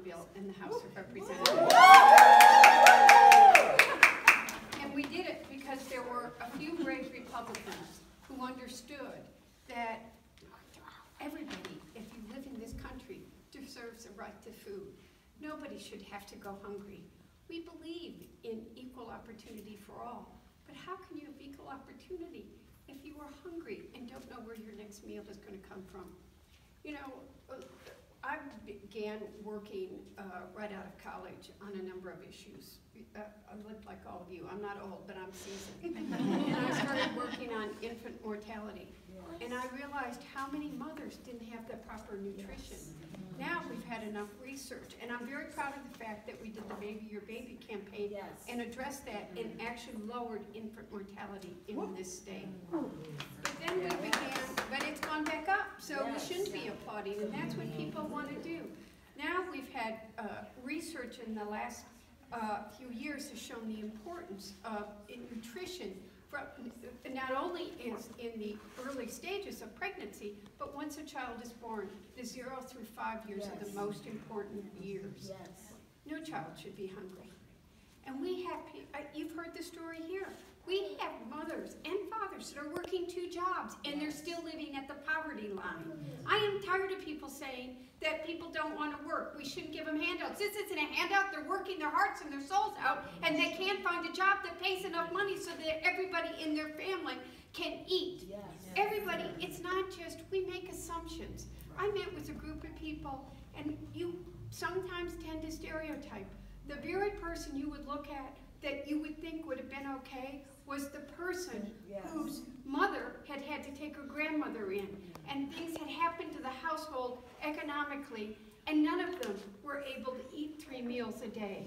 bill in the House of Representatives. And we did it because there were a few brave Republicans who understood that everybody, if you live in this country, deserves a right to food. Nobody should have to go hungry. We believe in equal opportunity for all, but how can you have equal opportunity if you are hungry and don't know where your next meal is going to come from? You know, I began working right out of college on a number of issues. I look like all of you. I'm not old, but I'm seasoned. And I started working on infant mortality. And I realized how many mothers didn't have the proper nutrition. Now we've had enough research, and I'm very proud of the fact that we did the Baby Your Baby campaign and addressed that and actually lowered infant mortality in this state. But then we began, but it's gone back up, so we shouldn't be applauding, and that's what people want to do. Now we've had research in the last few years has shown the importance of nutrition. Not only is in the early stages of pregnancy, but once a child is born, the 0 through 5 years are the most important years. No child should be hungry. And we have, you've heard the story here, we have mothers and fathers that are working 2 jobs and they're still living at the poverty line. I am tired of people saying that people don't want to work. We shouldn't give them handouts. This isn't a handout. They're working their hearts and their souls out, and they can't find a job that pays enough money so that everybody in their family can eat. Everybody, it's not just, we make assumptions. I met with a group of people, and you sometimes tend to stereotype. The very person you would look at that you would think would have been okay was the person whose mother had had to take her grandmother in, and things had happened to the household economically, and none of them were able to eat 3 meals a day.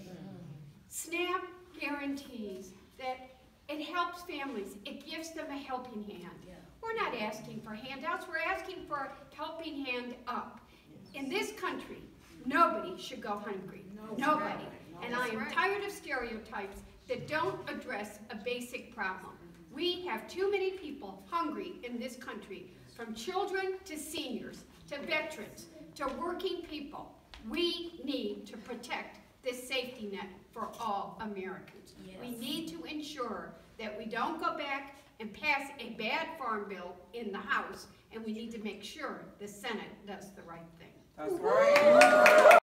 SNAP guarantees that it helps families. It gives them a helping hand. We're not asking for handouts. We're asking for a helping hand up. In this country, nobody should go hungry. Nobody. And I am tired of stereotypes that don't address a basic problem. We have too many people hungry in this country, from children to seniors, to veterans, to working people. We need to protect this safety net for all Americans. We need to ensure that we don't go back and pass a bad farm bill in the House, and we need to make sure the Senate does the right thing. That's right.